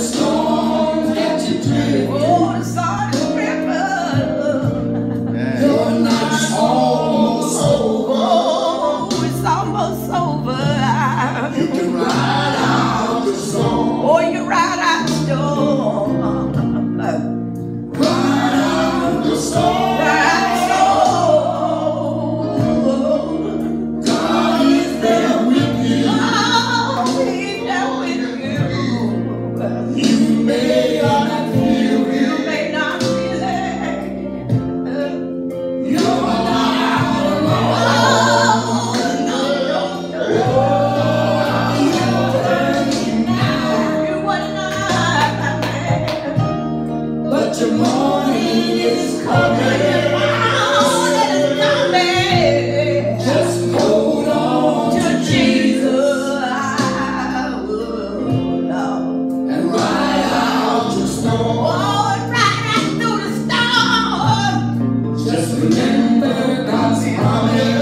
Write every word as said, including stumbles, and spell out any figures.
storms that you dread. Oh, the Sardis River. Your night's almost over. Oh, it's almost over. You can ride out the storm. Oh, you ride out the storm. Ride out the storm. Ride out the storm. God is there with you. Oh, he's there with you. You may not feel You it. may not feel it. You're not alone. Oh, no, no, no. You were not, But your morning is coming. oh, that is coming. Just hold on To to Jesus, I will love. and ride out your storm. Oh, right out through the storm. Just remember God's promise.